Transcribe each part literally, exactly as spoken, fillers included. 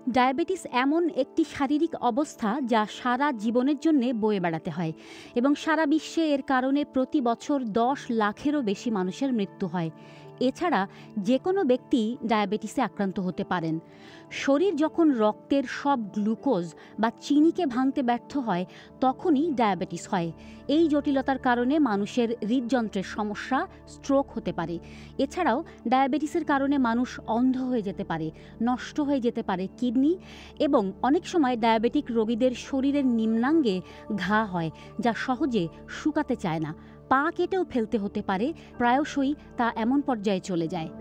Diabetes এমন একটি শারীরিক অবস্থা যা সারা জীবনের জন্য বয়ে বেড়াতে হয় এবং সারা বিশ্বে এর কারণে প্রতি বছর দশ লাখেরও বেশি মানুষের মৃত্যু হয়। এছাড়া যে কোনো ব্যক্তি ডায়াবেটিসে আক্রান্ত হতে পারেন। শরীর যখন রক্তের সব গ্লুকোজ বা চিনিকে ভাঙতে ব্যর্থ হয় তখনই ডায়াবেটিস হয়। এই জটিলতার কারণে মানুষের হৃদযন্ত্রের সমস্যা, স্ট্রোক হতে পারে। এছাড়াও ডায়াবেটিসের কারণে মানুষ অন্ধ হয়ে যেতে পারে, নষ্ট হয়ে যেতে পারে কিডনি, এবং অনেক সময় ডায়াবেটিক রোগীদের শরীরের নিম্নাঙ্গে ঘা হয় যা সহজে শুকাতে চায় না। পা কেটেও ফেলতে হতে পারে, প্রায়শই তা এমন পর্যায়ে চলে যায়।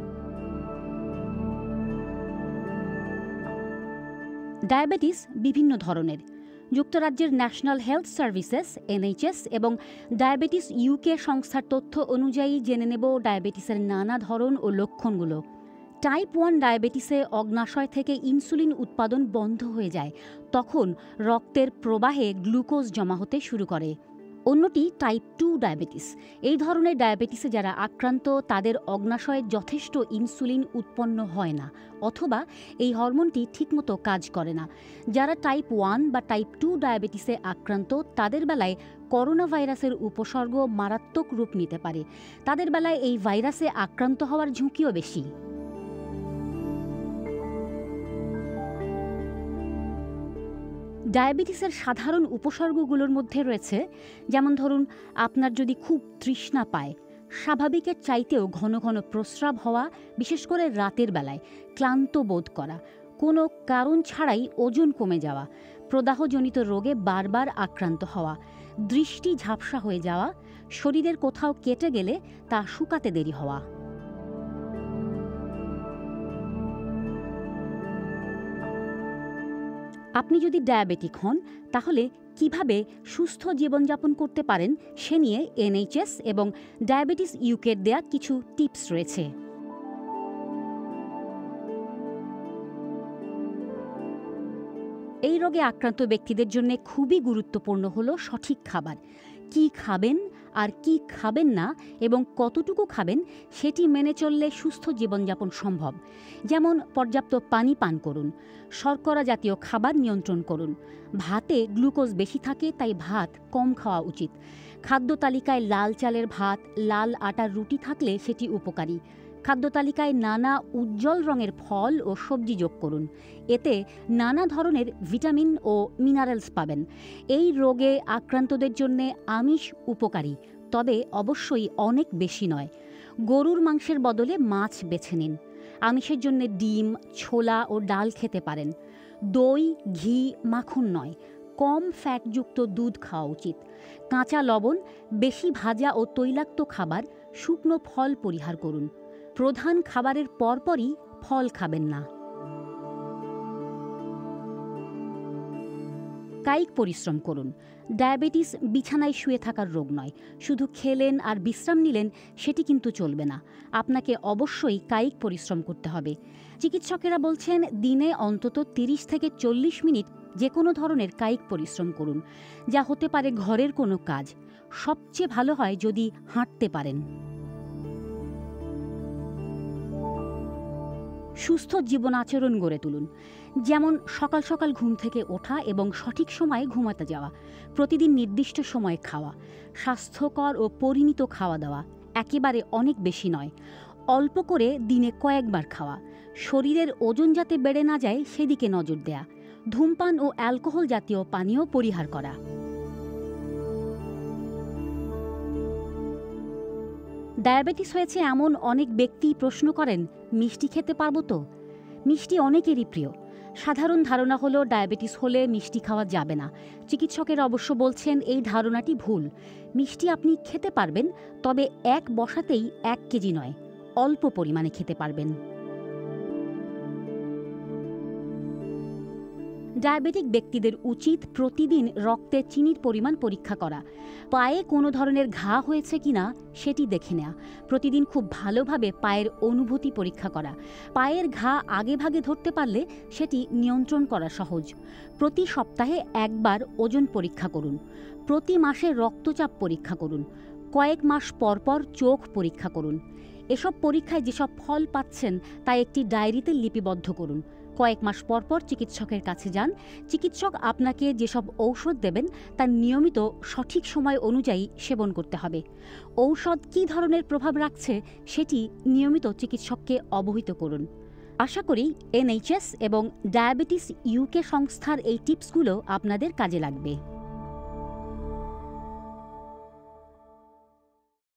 ডায়াবেটিস বিভিন্ন ধরনের। যুক্তরাজ্যের ন্যাশনাল হেলথ সার্ভিসেস এনএইচএস এবং ডায়াবেটিস ইউকে সংস্থার তথ্য অনুযায়ী জেনে নেব ডায়াবেটিসের নানা ধরন ও লক্ষণগুলো। টাইপ ওয়ান ডায়াবেটিসে অগ্নাশয় থেকে ইনসুলিন উৎপাদন বন্ধ হয়ে যায়, তখন রক্তের প্রবাহে গ্লুকোজ জমা হতে শুরু করে। অন্যটি টাইপ টু ডায়াবেটিস। এই ধরনের ডায়াবেটিসে যারা আক্রান্ত তাদের অগ্নাশয়ে যথেষ্ট ইনসুলিন উৎপন্ন হয় না, অথবা এই হরমোনটি ঠিকমতো কাজ করে না। যারা টাইপ ওয়ান বা টাইপ টু ডায়াবেটিসে আক্রান্ত তাদের বেলায় করোনা ভাইরাসের উপসর্গ মারাত্মক রূপ নিতে পারে। তাদের বেলায় এই ভাইরাসে আক্রান্ত হওয়ার ঝুঁকিও বেশি। ডায়াবেটিসের সাধারণ উপসর্গগুলোর মধ্যে রয়েছে, যেমন ধরুন আপনার যদি খুব তৃষ্ণা পায়, স্বাভাবিকের চাইতেও ঘন ঘন প্রস্রাব হওয়া, বিশেষ করে রাতের বেলায়, ক্লান্ত বোধ করা, কোনো কারণ ছাড়াই ওজন কমে যাওয়া, প্রদাহজনিত রোগে বারবার আক্রান্ত হওয়া, দৃষ্টি ঝাপসা হয়ে যাওয়া, শরীরের কোথাও কেটে গেলে তা শুকাতে দেরি হওয়া। আপনি যদি ডায়াবেটিক হন তাহলে কিভাবে সুস্থ জীবনযাপন করতে পারেন সে নিয়ে এনএইচএস এবং ডায়াবেটিস ইউকের দেয়া কিছু টিপস রয়েছে। এই রোগে আক্রান্ত ব্যক্তিদের জন্য খুবই গুরুত্বপূর্ণ হলো সঠিক খাবার। কি খাবেন আর কি খাবেন না এবং কতটুকু খাবেন সেটি মেনে চললে সুস্থ জীবনযাপন সম্ভব। যেমন পর্যাপ্ত পানি পান করুন, শর্করা জাতীয় খাবার নিয়ন্ত্রণ করুন, ভাতে গ্লুকোজ বেশি থাকে তাই ভাত কম খাওয়া উচিত। খাদ্য তালিকায় লাল চালের ভাত, লাল আটার রুটি থাকলে সেটি উপকারী। খাদ্য তালিকায় নানা উজ্জ্বল রঙের ফল ও সবজি যোগ করুন, এতে নানা ধরনের ভিটামিন ও মিনারেলস পাবেন। এই রোগে আক্রান্তদের জন্য আমিষ উপকারী, তবে অবশ্যই অনেক বেশি নয়। গরুর মাংসের বদলে মাছ বেছে নিন। আমিষের জন্য ডিম, ছোলা ও ডাল খেতে পারেন। দই, ঘি, মাখন নয়, কম ফ্যাটযুক্ত দুধ খাওয়া উচিত। কাঁচা লবণ, বেশি ভাজা ও তৈলাক্ত খাবার, শুকনো ফল পরিহার করুন। প্রধান খাবারের পরপরই ফল খাবেন না। কায়িক পরিশ্রম করুন। ডায়াবেটিস বিছানায় শুয়ে থাকার রোগ নয়। শুধু খেলেন আর বিশ্রাম নিলেন সেটি কিন্তু চলবে না। আপনাকে অবশ্যই কায়িক পরিশ্রম করতে হবে। চিকিৎসকেরা বলছেন দিনে অন্তত তিরিশ থেকে চল্লিশ মিনিট যে কোনো ধরনের কায়িক পরিশ্রম করুন, যা হতে পারে ঘরের কোনো কাজ। সবচেয়ে ভালো হয় যদি হাঁটতে পারেন। সুস্থ জীবন আচরণ গড়ে তুলুন, যেমন সকাল সকাল ঘুম থেকে ওঠা এবং সঠিক সময়ে ঘুমাতে যাওয়া, প্রতিদিন নির্দিষ্ট সময়ে খাওয়া, স্বাস্থ্যকর ও পরিমিত খাওয়া দাওয়া, একেবারে অনেক বেশি নয়, অল্প করে দিনে কয়েকবার খাওয়া, শরীরের ওজন যাতে বেড়ে না যায় সেদিকে নজর দেয়া, ধূমপান ও অ্যালকোহল জাতীয় পানীয় পরিহার করা। ডায়াবেটিস হয়েছে এমন অনেক ব্যক্তি প্রশ্ন করেন, মিষ্টি খেতে পারবো তো? মিষ্টি অনেকেরই প্রিয়। সাধারণ ধারণা হলো ডায়াবেটিস হলে মিষ্টি খাওয়া যাবে না। চিকিৎসকেরা অবশ্য বলছেন এই ধারণাটি ভুল। মিষ্টি আপনি খেতে পারবেন, তবে এক বসাতেই এক কেজি নয়, অল্প পরিমাণে খেতে পারবেন। ডায়াবেটিক ব্যক্তিদের উচিত প্রতিদিন রক্তে চিনির পরিমাণ পরীক্ষা করা। পায়ে কোনো ধরনের ঘা হয়েছে কিনা সেটি দেখে নেওয়া। প্রতিদিন খুব ভালোভাবে পায়ের অনুভূতি পরীক্ষা করা। পায়ের ঘা আগে ভাগে ধরতে পারলে সেটি নিয়ন্ত্রণ করা সহজ। প্রতি সপ্তাহে একবার ওজন পরীক্ষা করুন। প্রতি মাসে রক্তচাপ পরীক্ষা করুন। কয়েক মাস পর পর চোখ পরীক্ষা করুন। এসব পরীক্ষায় যেসব ফল পাচ্ছেন তা একটি ডায়েরিতে লিপিবদ্ধ করুন। কয়েক মাস পর পর চিকিৎসকের কাছে যান। চিকিৎসক আপনাকে যেসব ঔষধ দেবেন তা নিয়মিত সঠিক সময় অনুযায়ী সেবন করতে হবে। ঔষধ কী ধরনের প্রভাব রাখছে সেটি নিয়মিত চিকিৎসককে অবহিত করুন। আশা করি এনএইচএস এবং ডায়াবেটিস ইউকে সংস্থার এই টিপসগুলো আপনাদের কাজে লাগবে।